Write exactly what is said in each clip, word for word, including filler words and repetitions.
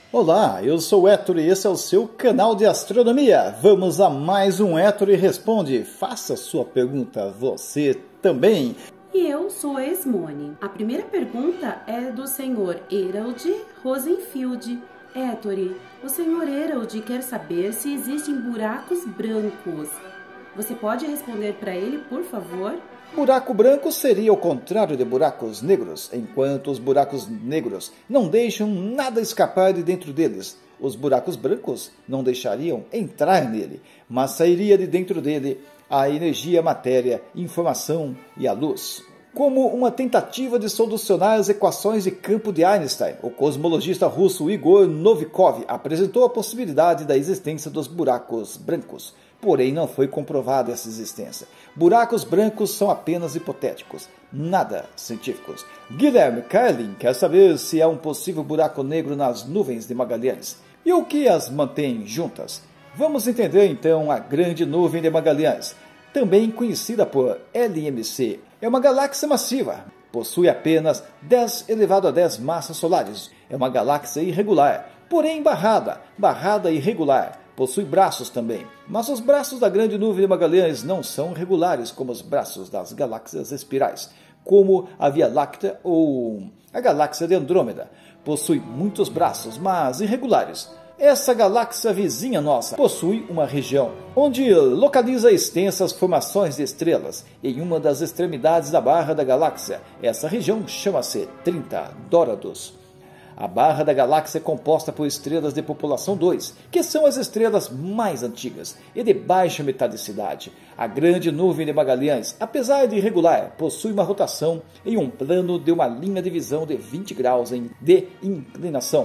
Olá, eu sou o Héctor e esse é o seu canal de astronomia. Vamos a mais um Héctor e Responde. Faça sua pergunta, você também. E eu sou a Esmone. A primeira pergunta é do senhor Herald Rosenfield. Héctor, o senhor Herald quer saber se existem buracos brancos. Você pode responder para ele, por favor? Buraco branco seria o contrário de buracos negros, enquanto os buracos negros não deixam nada escapar de dentro deles. Os buracos brancos não deixariam entrar nele, mas sairia de dentro dele a energia, a matéria, informação e a luz. Como uma tentativa de solucionar as equações de campo de Einstein, o cosmologista russo Igor Novikov apresentou a possibilidade da existência dos buracos brancos. Porém, não foi comprovada essa existência. Buracos brancos são apenas hipotéticos, nada científicos. Guilherme Carlin quer saber se há um possível buraco negro nas nuvens de Magalhães e o que as mantém juntas. Vamos entender então a Grande Nuvem de Magalhães, também conhecida por L M C. É uma galáxia massiva, possui apenas dez elevado a dez massas solares. É uma galáxia irregular, porém barrada, barrada irregular. Possui braços também, mas os braços da Grande Nuvem de Magalhães não são regulares como os braços das galáxias espirais, como a Via Láctea ou a galáxia de Andrômeda. Possui muitos braços, mas irregulares. Essa galáxia vizinha nossa possui uma região onde localiza extensas formações de estrelas em uma das extremidades da barra da galáxia. Essa região chama-se trinta Dórados. A barra da galáxia é composta por estrelas de população dois, que são as estrelas mais antigas e de baixa metalicidade. A Grande Nuvem de Magalhães, apesar de irregular, possui uma rotação em um plano de uma linha de visão de vinte graus de inclinação.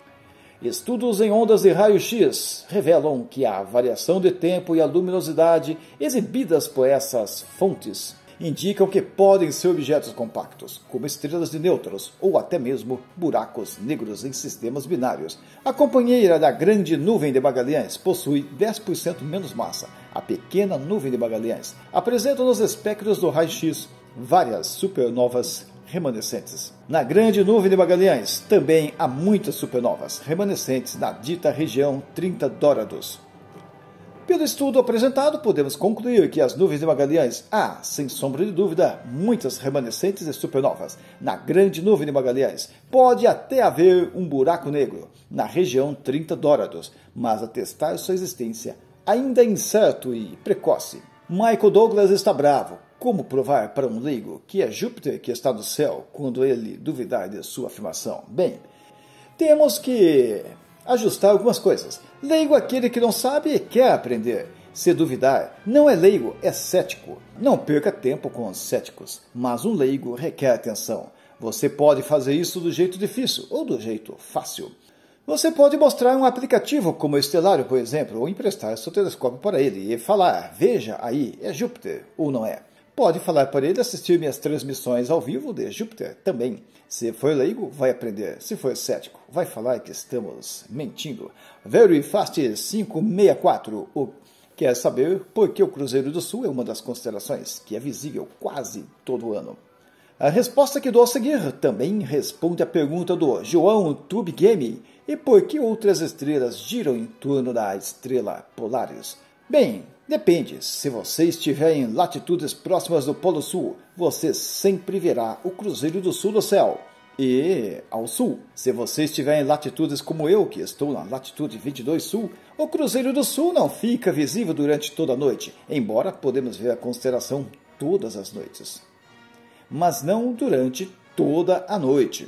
Estudos em ondas de raio-x revelam que a variação de tempo e a luminosidade exibidas por essas fontes indicam que podem ser objetos compactos, como estrelas de nêutrons ou até mesmo buracos negros em sistemas binários. A companheira da Grande Nuvem de Magalhães possui dez por cento menos massa. A Pequena Nuvem de Magalhães apresenta nos espectros do raio-x várias supernovas remanescentes. Na Grande Nuvem de Magalhães também há muitas supernovas remanescentes na dita região trinta Dórados. Pelo estudo apresentado, podemos concluir que as nuvens de Magalhães há, sem sombra de dúvida, muitas remanescentes de supernovas. Na Grande Nuvem de Magalhães pode até haver um buraco negro na região trinta Dórados, mas atestar sua existência ainda é incerto e precoce. Michael Douglas está bravo. Como provar para um leigo que é Júpiter que está no céu quando ele duvidar de sua afirmação? Bem, temos que ajustar algumas coisas. Leigo é aquele que não sabe e quer aprender. Se duvidar, não é leigo, é cético. Não perca tempo com os céticos, mas um leigo requer atenção. Você pode fazer isso do jeito difícil ou do jeito fácil. Você pode mostrar um aplicativo como o Estelário, por exemplo, ou emprestar seu telescópio para ele e falar: veja aí, é Júpiter ou não é. Pode falar para ele assistir minhas transmissões ao vivo de Júpiter também. Se for leigo, vai aprender. Se for cético, vai falar que estamos mentindo. Very Fast cinco seis quatro o quer saber por que o Cruzeiro do Sul é uma das constelações que é visível quase todo ano. A resposta que dou a seguir também responde à pergunta do João Tube Game e por que outras estrelas giram em torno da estrela Polaris. Bem, depende. Se você estiver em latitudes próximas do Polo Sul, você sempre verá o Cruzeiro do Sul no céu. E ao sul, se você estiver em latitudes como eu, que estou na latitude vinte e dois Sul, o Cruzeiro do Sul não fica visível durante toda a noite, embora podemos ver a constelação todas as noites. Mas não durante toda a noite.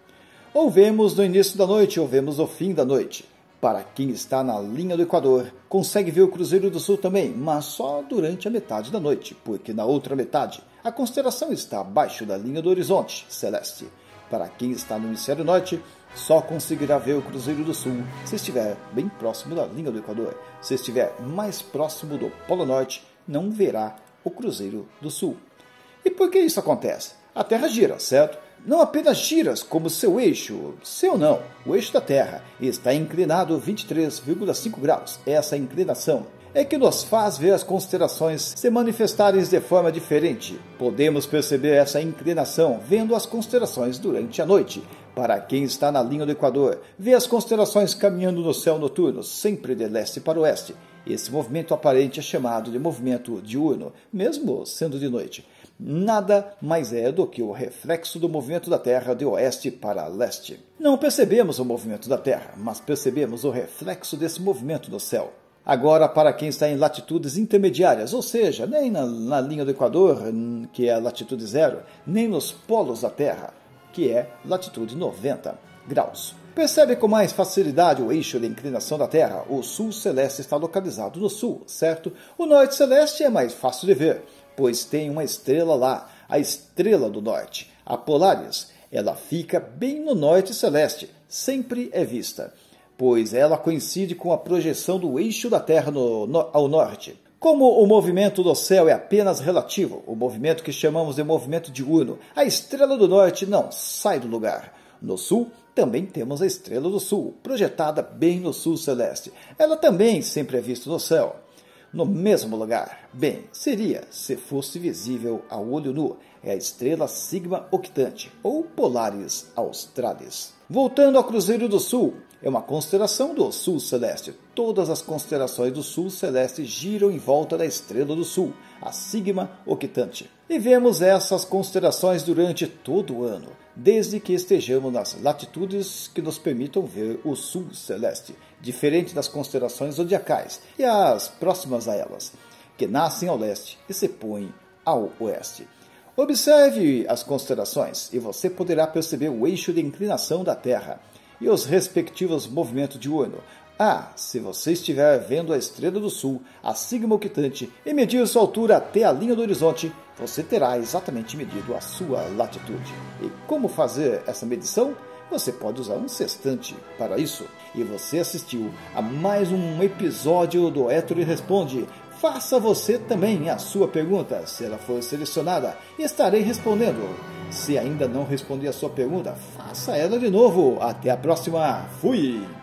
Ou vemos no início da noite, ou vemos no fim da noite. Para quem está na linha do Equador, consegue ver o Cruzeiro do Sul também, mas só durante a metade da noite, porque na outra metade a constelação está abaixo da linha do horizonte celeste. Para quem está no hemisfério norte, só conseguirá ver o Cruzeiro do Sul se estiver bem próximo da linha do Equador. Se estiver mais próximo do Polo Norte, não verá o Cruzeiro do Sul. E por que isso acontece? A Terra gira, certo? Não apenas gira como seu eixo, seu não, o eixo da Terra está inclinado vinte e três vírgula cinco graus. Essa inclinação é que nos faz ver as constelações se manifestarem de forma diferente. Podemos perceber essa inclinação vendo as constelações durante a noite, Para quem está na linha do Equador, vê as constelações caminhando no céu noturno, sempre de leste para oeste. Esse movimento aparente é chamado de movimento diurno, mesmo sendo de noite. Nada mais é do que o reflexo do movimento da Terra de oeste para leste. Não percebemos o movimento da Terra, mas percebemos o reflexo desse movimento no céu. Agora, para quem está em latitudes intermediárias, ou seja, nem na, na linha do Equador, que é a latitude zero, nem nos polos da Terra, que é latitude noventa graus. Percebe com mais facilidade o eixo de inclinação da Terra. O sul celeste está localizado no sul, certo? O norte celeste é mais fácil de ver, pois tem uma estrela lá, a estrela do norte, a Polaris. Ela fica bem no norte celeste, sempre é vista, pois ela coincide com a projeção do eixo da Terra no, no, ao norte. Como o movimento do céu é apenas relativo, o movimento que chamamos de movimento diurno, a estrela do norte não sai do lugar. No sul, também temos a estrela do sul, projetada bem no sul celeste. Ela também sempre é vista no céu, no mesmo lugar. Bem, seria se fosse visível a olho nu. É a estrela Sigma Octante, ou Polaris Australis. Voltando ao Cruzeiro do Sul, é uma constelação do Sul Celeste. Todas as constelações do Sul Celeste giram em volta da estrela do Sul, a Sigma Octante. E vemos essas constelações durante todo o ano, desde que estejamos nas latitudes que nos permitam ver o Sul Celeste, diferente das constelações zodiacais e as próximas a elas, que nascem ao leste e se põem ao oeste. Observe as constelações e você poderá perceber o eixo de inclinação da Terra e os respectivos movimentos diurno. Ah, se você estiver vendo a estrela do sul, a Sigma Octante, e medir sua altura até a linha do horizonte, você terá exatamente medido a sua latitude. E como fazer essa medição? Você pode usar um sextante para isso. E você assistiu a mais um episódio do Héctor Responde. Faça você também a sua pergunta. Se ela for selecionada, estarei respondendo. Se ainda não respondi a sua pergunta, faça ela de novo. Até a próxima. Fui!